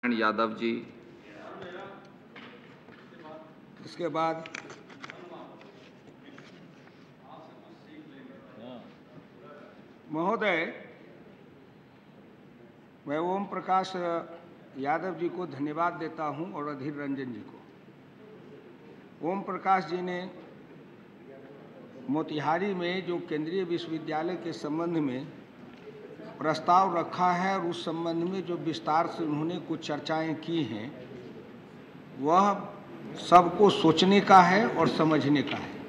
नारायण यादव जी। इसके बाद महोदय, मैं ओम प्रकाश यादव जी को धन्यवाद देता हूं और अधीर रंजन जी को। ओम प्रकाश जी ने मोतिहारी में जो केंद्रीय विश्वविद्यालय के संबंध में प्रस्ताव रखा है और उस संबंध में जो विस्तार से उन्होंने कुछ चर्चाएं की हैं, वह सबको सोचने का है और समझने का है।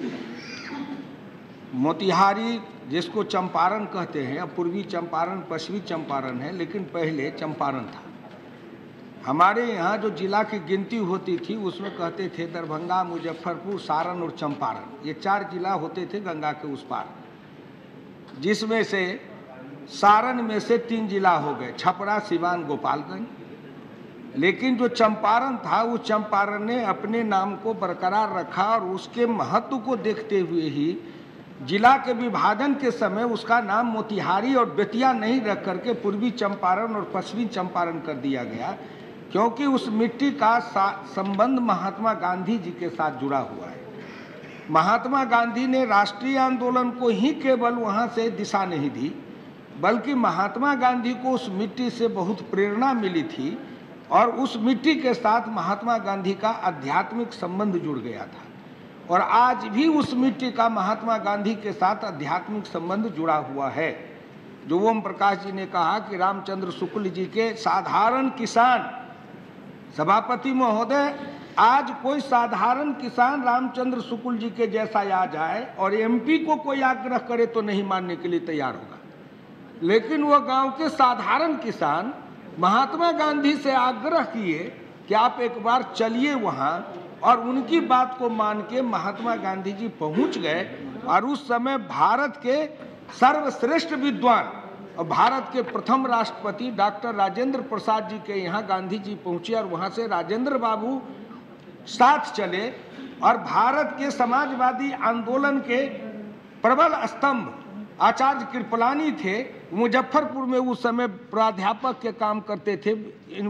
मोतिहारी जिसको चंपारण कहते हैं, अब पूर्वी चंपारण पश्चिमी चंपारण है, लेकिन पहले चंपारण था। हमारे यहाँ जो जिला की गिनती होती थी उसमें कहते थे दरभंगा, मुजफ्फरपुर, सारण और चंपारण, ये 4 जिला होते थे गंगा के उस पार, जिसमें से सारण में से 3 जिला हो गए, छपरा, सिवान, गोपालगंज। लेकिन जो चंपारण था, उस चंपारण ने अपने नाम को बरकरार रखा और उसके महत्व को देखते हुए ही जिला के विभाजन के समय उसका नाम मोतिहारी और बेतिया नहीं रख करके पूर्वी चंपारण और पश्चिमी चंपारण कर दिया गया, क्योंकि उस मिट्टी का संबंध महात्मा गांधी जी के साथ जुड़ा हुआ है। महात्मा गांधी ने राष्ट्रीय आंदोलन को ही केवल वहाँ से दिशा नहीं दी, बल्कि महात्मा गांधी को उस मिट्टी से बहुत प्रेरणा मिली थी और उस मिट्टी के साथ महात्मा गांधी का आध्यात्मिक संबंध जुड़ गया था। और आज भी उस मिट्टी का महात्मा गांधी के साथ आध्यात्मिक संबंध जुड़ा हुआ है। जो ओम प्रकाश जी ने कहा कि रामचंद्र शुक्ल जी के साधारण किसान, सभापति महोदय, आज कोई साधारण किसान रामचंद्र शुक्ल जी के जैसा आ जाए और एमपी को कोई आग्रह करे तो नहीं मानने के लिए तैयार होगा, लेकिन वह गांव के साधारण किसान महात्मा गांधी से आग्रह किए कि आप एक बार चलिए वहां, और उनकी बात को मान के महात्मा गांधी जी पहुंच गए। और उस समय भारत के सर्वश्रेष्ठ विद्वान और भारत के प्रथम राष्ट्रपति डॉक्टर राजेंद्र प्रसाद जी के यहाँ गांधी जी पहुंचे और वहां से राजेंद्र बाबू साथ चले और भारत के समाजवादी आंदोलन के प्रबल स्तंभ आचार्य कृपलानी थे। मुजफ्फरपुर में उस समय प्राध्यापक के काम करते थे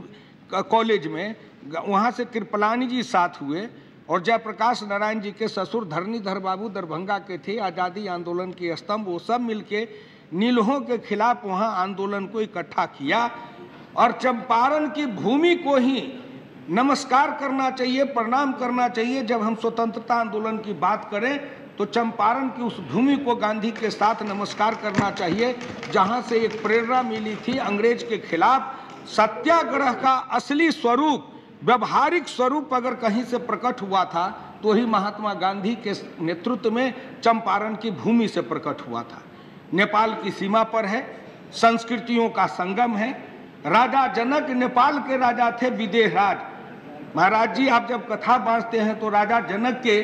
कॉलेज में, वहाँ से कृपलानी जी साथ हुए और जयप्रकाश नारायण जी के ससुर धरणीधर बाबू दरभंगा के थे, आज़ादी आंदोलन के स्तंभ, वो सब मिलके नीलहों के खिलाफ वहाँ आंदोलन को इकट्ठा किया। और चंपारण की भूमि को ही नमस्कार करना चाहिए, प्रणाम करना चाहिए। जब हम स्वतंत्रता आंदोलन की बात करें तो चंपारण की उस भूमि को गांधी के साथ नमस्कार करना चाहिए, जहाँ से एक प्रेरणा मिली थी अंग्रेज के खिलाफ। सत्याग्रह का असली स्वरूप, व्यवहारिक स्वरूप अगर कहीं से प्रकट हुआ था तो ही महात्मा गांधी के नेतृत्व में चंपारण की भूमि से प्रकट हुआ था। नेपाल की सीमा पर है, संस्कृतियों का संगम है। राजा जनक नेपाल के राजा थे, विदेह राज। महाराज जी, आप जब कथा बांचते हैं तो राजा जनक के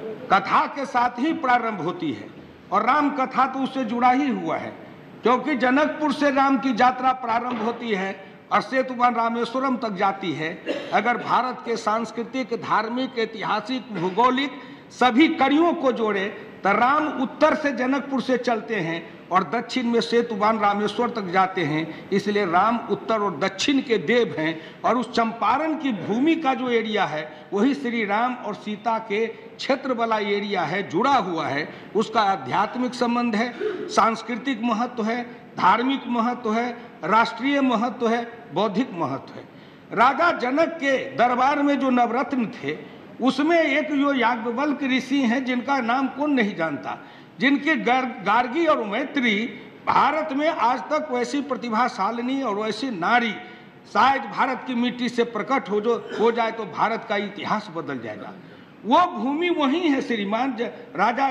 कथा के साथ ही प्रारंभ होती है और राम कथा तो उससे जुड़ा ही हुआ है, क्योंकि जनकपुर से राम की यात्रा प्रारंभ होती है और सेतुबान रामेश्वरम तक जाती है। अगर भारत के सांस्कृतिक, धार्मिक, ऐतिहासिक, भौगोलिक सभी कड़ियों को जोड़े तो राम उत्तर से जनकपुर से चलते हैं और दक्षिण में सेतुबान रामेश्वर तक जाते हैं। इसलिए राम उत्तर और दक्षिण के देव हैं। और उस चंपारण की भूमि का जो एरिया है वही श्री राम और सीता के क्षेत्र वाला एरिया है, जुड़ा हुआ है। उसका आध्यात्मिक संबंध है, सांस्कृतिक महत्व है, धार्मिक महत्व है, राष्ट्रीय महत्व है, बौद्धिक महत्व है। राजा जनक के दरबार में जो नवरत्न थे उसमें एक जो याज्ञवल्क ऋषि हैं जिनका नाम कौन नहीं जानता, जिनके गार्गी और मैत्री भारत में आज तक वैसी प्रतिभाशालिनी और वैसी नारी शायद भारत की मिट्टी से प्रकट हो जाए तो भारत का इतिहास बदल जाएगा। वो भूमि वही है श्रीमान, राजा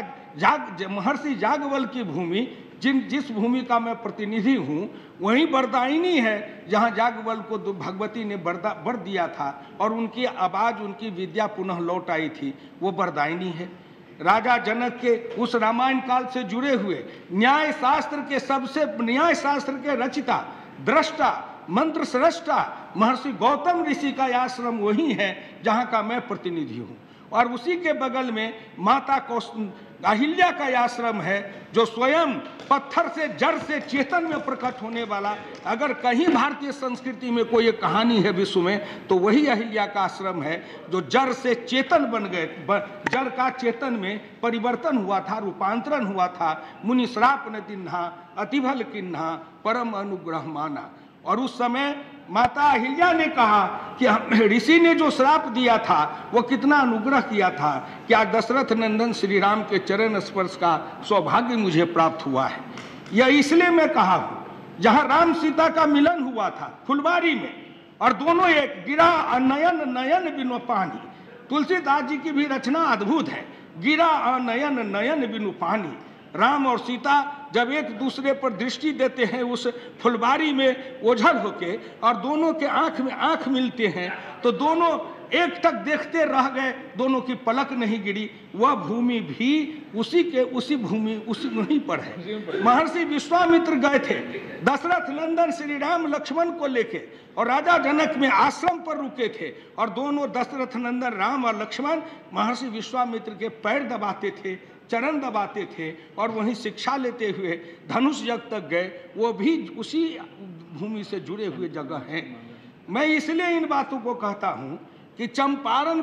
महर्षि याज्ञवल्क्य की भूमि, जिस भूमि का मैं प्रतिनिधि हूँ, वही बरदायिनी है जहाँ याज्ञवल्क्य को भगवती ने वर दिया था और उनकी आवाज़, उनकी विद्या पुनः लौट आई थी, वो बरदायिनी है। राजा जनक के उस रामायण काल से जुड़े हुए न्याय शास्त्र के रचिता, दृष्टा, मंत्र सृष्टा महर्षि गौतम ऋषि का आश्रम वही है जहाँ का मैं प्रतिनिधि हूँ। और उसी के बगल में माता अहिल्या का आश्रम है, जो स्वयं पत्थर से जड़ से चेतन में प्रकट होने वाला। अगर कहीं भारतीय संस्कृति में कोई एक कहानी है विश्व में, तो वही अहिल्या का आश्रम है, जो जड़ से चेतन बन गए, जड़ का चेतन में परिवर्तन हुआ था, रूपांतरण हुआ था। मुनि श्राप न दिन्हा अतिभल किन्हा परम अनुग्रह माना। और उस समय माता अहिल्या ने कहा कि ऋषि ने जो श्राप दिया था वो कितना अनुग्रह किया था, क्या दशरथ नंदन श्री राम के चरण स्पर्श का सौभाग्य मुझे प्राप्त हुआ है। यह इसलिए मैं कहा हूँ, जहाँ राम सीता का मिलन हुआ था फुलवारी में, और दोनों एक गिरा अनयन नयन बिनु पानी। तुलसीदास जी की भी रचना अद्भुत है, गिरा अनयन नयन बिनु पानी। राम और सीता जब एक दूसरे पर दृष्टि देते हैं उस फुलवारी में ओझल होके, और दोनों के आंख में आंख मिलते हैं, तो दोनों एक टक देखते रह गए, दोनों की पलक नहीं गिरी। वह भूमि भी उसी भूमि उसी वहीं पर है। महर्षि विश्वामित्र गए थे दशरथ नंदन श्री राम लक्ष्मण को लेके, और राजा जनक में आश्रम पर रुके थे, और दोनों दशरथ नंदन राम और लक्ष्मण महर्षि विश्वामित्र के पैर दबाते थे, चरण दबाते थे, और वहीं शिक्षा लेते हुए धनुष यज्ञ तक गए। वो भी उसी भूमि से जुड़े हुए जगह हैं। मैं इसलिए इन बातों को कहता हूँ कि चंपारण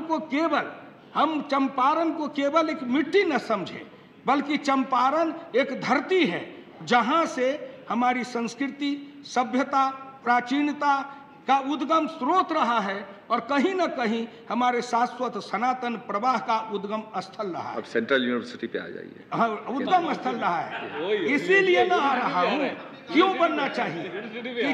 को केवल एक मिट्टी न समझे, बल्कि चंपारण एक धरती है जहाँ से हमारी संस्कृति, सभ्यता, प्राचीनता का उद्गम स्रोत रहा है, और कहीं न कहीं हमारे शाश्वत सनातन प्रवाह का उद्गम स्थल रहा है। अब सेंट्रल यूनिवर्सिटी पे आ जाइए। हाँ, उद्गम स्थल रहा है। इसीलिए मैं आ रहा हूँ, क्यों बनना चाहिए कि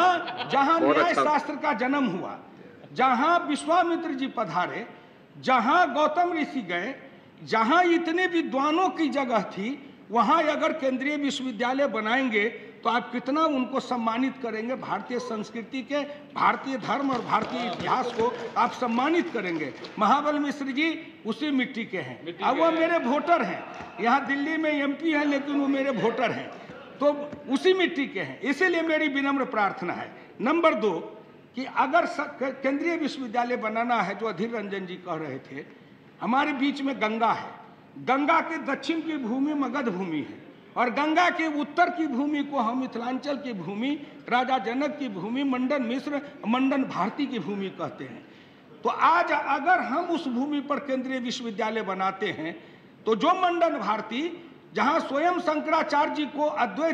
जहाँ न्याय शास्त्र का जन्म हुआ, जहाँ विश्वामित्र जी पधारे, जहाँ गौतम ऋषि गए, जहाँ इतने विद्वानों की जगह थी, वहाँ अगर केंद्रीय विश्वविद्यालय बनाएंगे तो आप कितना उनको सम्मानित करेंगे। भारतीय संस्कृति के, भारतीय धर्म और भारतीय इतिहास को आप सम्मानित करेंगे। महाबल मिश्र जी उसी मिट्टी के हैं। अब वो मेरे वोटर हैं, यहाँ दिल्ली में एमपी हैं, लेकिन वो मेरे वोटर हैं, तो उसी मिट्टी के हैं। इसीलिए मेरी विनम्र प्रार्थना है। नंबर 2 कि अगर केंद्रीय विश्वविद्यालय बनाना है, जो अधीर रंजन जी कह रहे थे, हमारे बीच में गंगा है। गंगा के दक्षिण की भूमि मगध भूमि है, और गंगा के उत्तर की भूमि को हम मिथिलांचल की भूमि, राजा जनक की भूमि, मंडन मिश्र, मंडन भारती की भूमि कहते हैं। तो आज अगर हम उस भूमि पर केंद्रीय विश्वविद्यालय बनाते हैं, तो जो मंडन भारती, जहां स्वयं शंकराचार्य जी को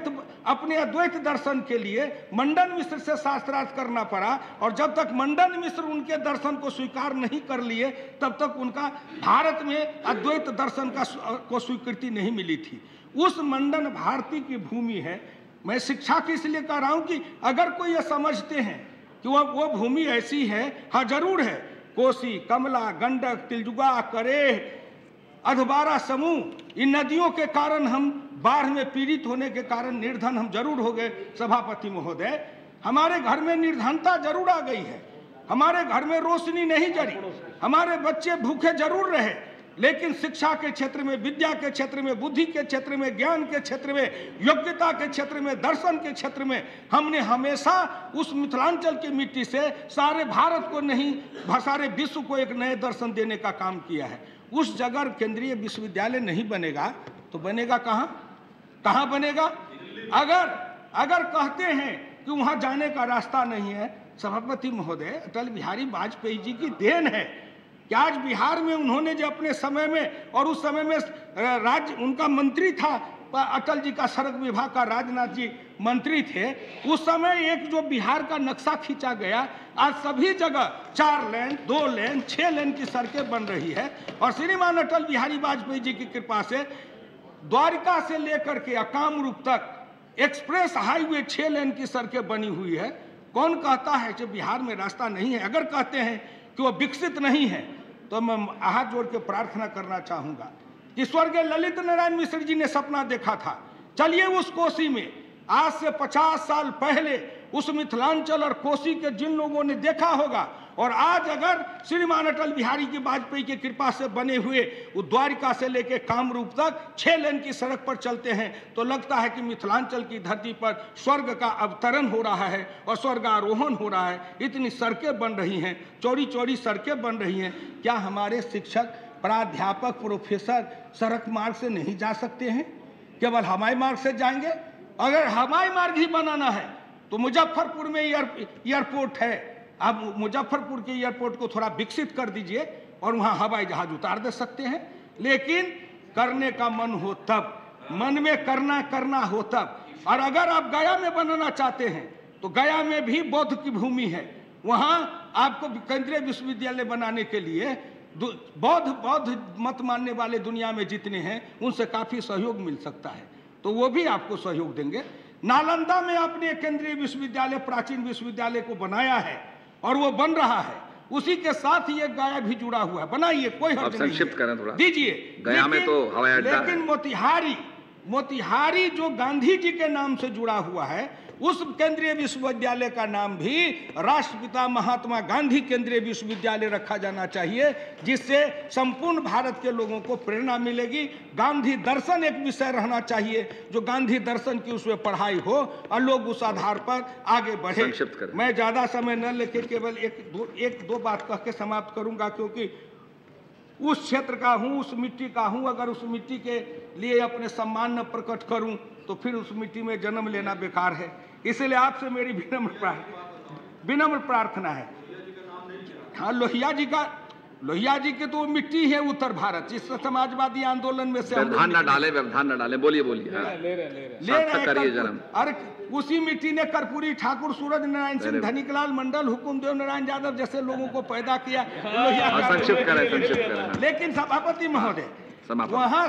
अपने अद्वैत दर्शन के लिए मंडन मिश्र से शास्त्रार्थ करना पड़ा, और जब तक मंडन मिश्र उनके दर्शन को स्वीकार नहीं कर लिए, तब तक उनका भारत में अद्वैत दर्शन को स्वीकृति नहीं मिली थी। उस मंडन भारती की भूमि है। मैं शिक्षा की इसलिए कह रहा हूं कि अगर कोई ये समझते हैं कि वो भूमि ऐसी है, हाँ जरूर है। कोसी, कमला, गंडक, तिलजुगा, करेह, अधवारा समूह, इन नदियों के कारण हम बाढ़ में पीड़ित होने के कारण निर्धन हम जरूर हो गए। सभापति महोदय, हमारे घर में निर्धनता जरूर आ गई है, हमारे घर में रोशनी नहीं जरी, हमारे बच्चे भूखे जरूर रहे, लेकिन शिक्षा के क्षेत्र में, विद्या के क्षेत्र में, बुद्धि के क्षेत्र में, ज्ञान के क्षेत्र में, योग्यता के क्षेत्र में, दर्शन के क्षेत्र में हमने हमेशा उस मिथिलांचल की मिट्टी से सारे भारत को नहीं, सारे विश्व को एक नए दर्शन देने का काम किया है। उस जगह केंद्रीय विश्वविद्यालय नहीं बनेगा तो बनेगा कहाँ बनेगा? अगर कहते हैं कि वहाँ जाने का रास्ता नहीं है, सभापति महोदय, अटल बिहारी वाजपेयी जी की देन है कि आज बिहार में उन्होंने जो अपने समय में, और उस समय में राज्य उनका मंत्री था, अटल जी का सड़क विभाग का राजनाथ जी मंत्री थे, उस समय एक जो बिहार का नक्शा खींचा गया, आज सभी जगह 4 लेन, 2 लेन, 6 लेन की सड़कें बन रही है। और श्रीमान अटल बिहारी वाजपेयी जी की कृपा से द्वारिका से लेकर के कामरूप तक एक्सप्रेस हाईवे 6 लेन की सड़कें बनी हुई है। कौन कहता है कि बिहार में रास्ता नहीं है? अगर कहते हैं कि वो विकसित नहीं है, तो मैं हाथ जोड़ के प्रार्थना करना चाहूँगा कि स्वर्गीय ललित नारायण मिश्र जी ने सपना देखा था, चलिए उस कोसी में, आज से 50 साल पहले उस मिथिलांचल और कोसी के जिन लोगों ने देखा होगा, और आज अगर श्रीमान अटल बिहारी की वाजपेयी की कृपा से बने हुए द्वारिका से लेकर कामरूप तक 6 लेन की सड़क पर चलते हैं, तो लगता है कि मिथिलांचल की धरती पर स्वर्ग का अवतरण हो रहा है और स्वर्गारोहण हो रहा है। इतनी सड़कें बन रही हैं, चौड़ी चौड़ी सड़कें बन रही हैं। क्या हमारे शिक्षक प्राध्यापक प्रोफेसर सड़क मार्ग से नहीं जा सकते हैं, केवल हवाई मार्ग से जाएंगे? अगर हवाई मार्ग ही बनाना है तो मुजफ्फरपुर में एयरपोर्ट है, आप मुजफ्फरपुर के एयरपोर्ट को थोड़ा विकसित कर दीजिए और वहां हवाई जहाज उतार दे सकते हैं। लेकिन करने का मन हो तब, मन में करना हो तब। और अगर आप गया में बनाना चाहते हैं तो गया में भी बौद्ध की भूमि है, वहां आपको केंद्रीय विश्वविद्यालय बनाने के लिए बौद्ध मत मानने वाले दुनिया में जितने हैं उनसे काफी सहयोग मिल सकता है, तो वो भी आपको सहयोग देंगे। नालंदा में आपने केंद्रीय विश्वविद्यालय, प्राचीन विश्वविद्यालय को बनाया है और वो बन रहा है, उसी के साथ ये गया भी जुड़ा हुआ है, बनाइए, कोई हर्ज नहीं। संक्षिप्त करें थोड़ा, दीजिए। गया में तो हवाई अड्डा है। लेकिन मोतिहारी जो गांधी जी के नाम से जुड़ा हुआ है, उस केंद्रीय विश्वविद्यालय का नाम भी राष्ट्रपिता महात्मा गांधी केंद्रीय विश्वविद्यालय रखा जाना चाहिए, जिससे संपूर्ण भारत के लोगों को प्रेरणा मिलेगी। गांधी दर्शन एक विषय रहना चाहिए, जो गांधी दर्शन की उसमें पढ़ाई हो और लोग उस आधार पर आगे बढ़े। मैं ज्यादा समय न लेके केवल एक दो बात कह के समाप्त करूंगा, क्योंकि उस क्षेत्र का हूं, उस मिट्टी का हूं। अगर उस मिट्टी के लिए अपने सम्मान न प्रकट करूं तो फिर उस मिट्टी में जन्म लेना बेकार है। इसलिए आपसे मेरी विनम्र प्रार्थना है। हाँ, लोहिया जी के तो मिट्टी है उत्तर भारत, जिस समाजवादी आंदोलन में से व्यवधान न डाले, बोलिए ले जन्म। अरे उसी मिट्टी ने कर्पूरी ठाकुर, सूरज नारायण सिंह, धनिकलाल मंडल, हुकुमदेव नारायण यादव जैसे लोगों को पैदा किया। संक्षिप्त करें। लेकिन सभापति महोदय, वहाँ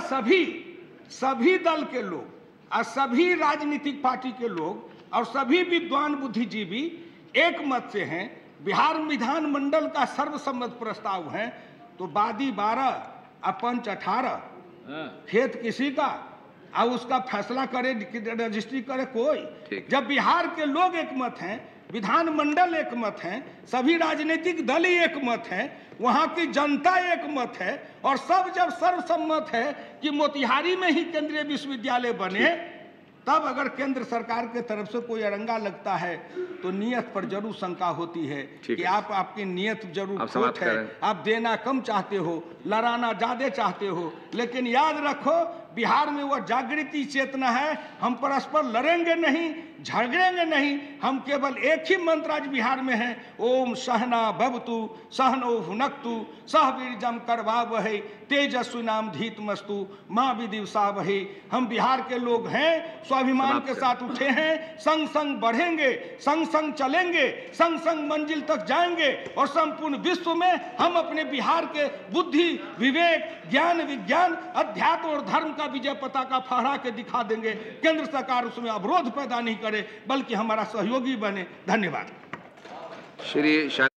सभी दल के लोग और सभी राजनीतिक पार्टी के लोग और सभी विद्वान बुद्धिजीवी एक मत से हैं। बिहार विधानमंडल का सर्वसम्मत प्रस्ताव है तो वादी 12 और पंच 18, खेत किसी का, और उसका फैसला करे, रजिस्ट्री करे कोई। जब बिहार के लोग एक मत हैं, विधानमंडल एक मत है, सभी राजनीतिक दल ही एक मत है, वहां की जनता एक मत है, और सब जब सर्वसम्मत है कि मोतिहारी में ही केंद्रीय विश्वविद्यालय बने, तब अगर केंद्र सरकार के तरफ से कोई अड़ंगा लगता है तो नियत पर जरूर शंका होती है कि आपकी नियत जरूर खोट है, आप देना कम चाहते हो, लड़ाना ज्यादा चाहते हो। लेकिन याद रखो, बिहार में वह जागृति चेतना है। हम परस्पर लड़ेंगे नहीं, झगड़ेंगे नहीं, हम केवल एक ही मंत्र आज बिहार में है, ओम सहना भवतु सहनो भुनक्तु सह वीर्यं करवावहै तेजस्विनाम धीतमस्तु मां विदिवसावहै। हम बिहार के लोग हैं, स्वाभिमान के साथ उठे हैं, संग संग बढ़ेंगे, संग संग चलेंगे, संग संग मंजिल तक जाएंगे, और संपूर्ण विश्व में हम अपने बिहार के बुद्धि, विवेक, ज्ञान, विज्ञान, अध्यात्म और धर्म का विजय पताका फहरा के दिखा देंगे। केंद्र सरकार उसमें अवरोध पैदा नहीं करे, बल्कि हमारा सहयोगी बने। धन्यवाद। श्री